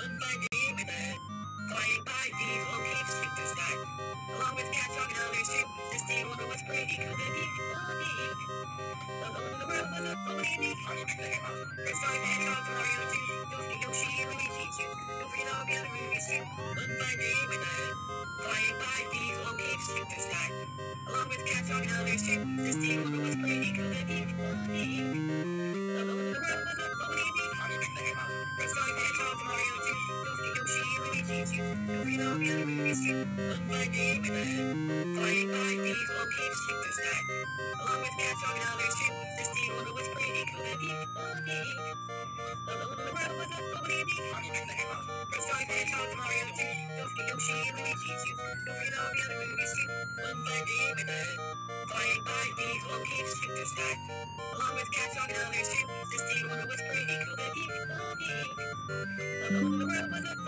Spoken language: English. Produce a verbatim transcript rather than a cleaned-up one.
One fine day with a flying by these little caves shoot through sky. Along with cats talking others too. This day wonder what's pretty cool and neat. Alone in the world was a pony and neat. First time the hedgehog from Mario too. Yoshi, Yoshi, let me teach you. Goofy dog and the movies too. One fine day with a flying by these little caves shoot through sky. Along with cats talking others too. This day wonder what's pretty cool and neat. Alone in the world was a pony and neat. First time the hedgehog from Mario too. Yoshi, Yoshi, let me teach you. Goofy dog and the movies too. One fine day with a flying by these little caves shoot through sky. Along with cats talking others too. This day wonder what's pretty cool and neat. Alone in the world was a pony and neat. First time the hedgehog from Mario too. Yoshi, Yoshi, let me teach you. Goofy dog and the movies too. One fine day with a flying by these little caves shoot through sky. Along with cats talking others too. This day wonder what's pretty cool and neat. Alone in the world was a